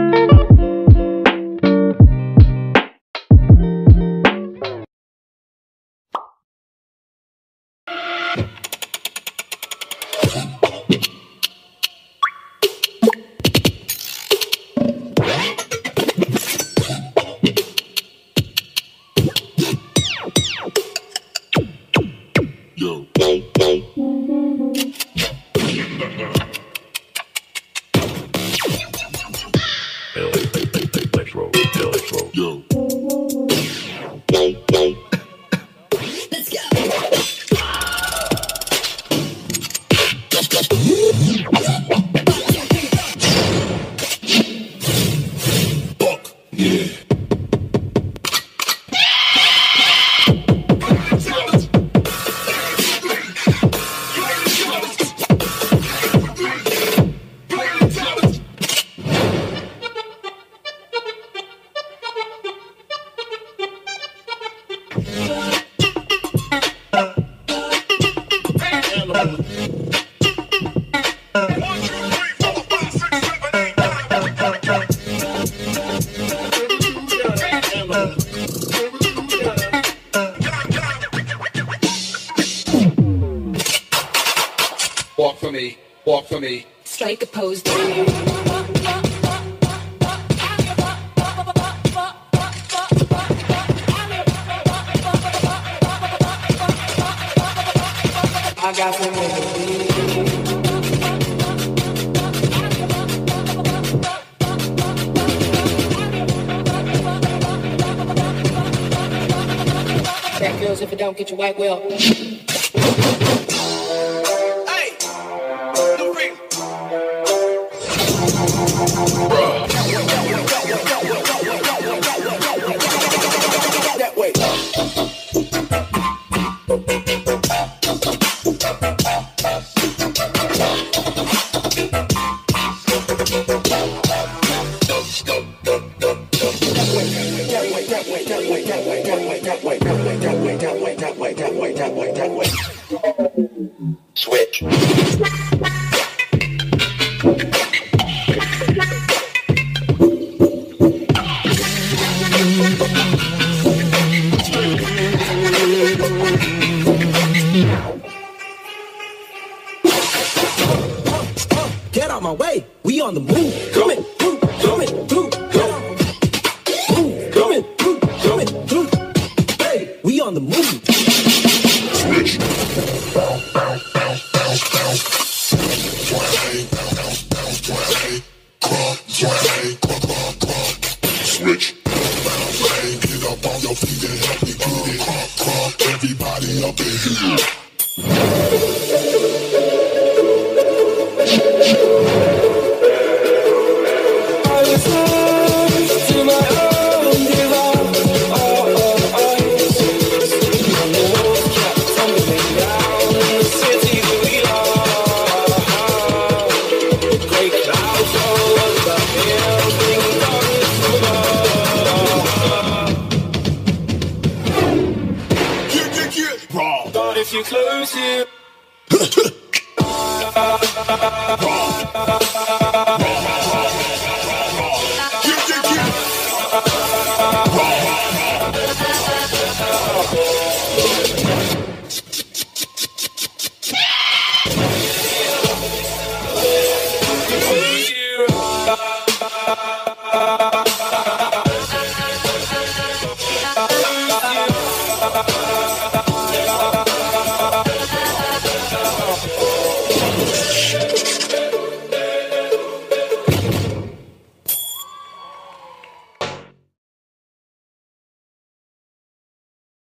Walk for me. Strike a pose. I got some that girls if it don't get you white well. That way. Switch. Get out my way, we on the move. Coming through, coming through, coming through, coming through. Hey, we on the move. Switch. Switch. Get up on your feet and help me get it. Everybody up in here. If you close it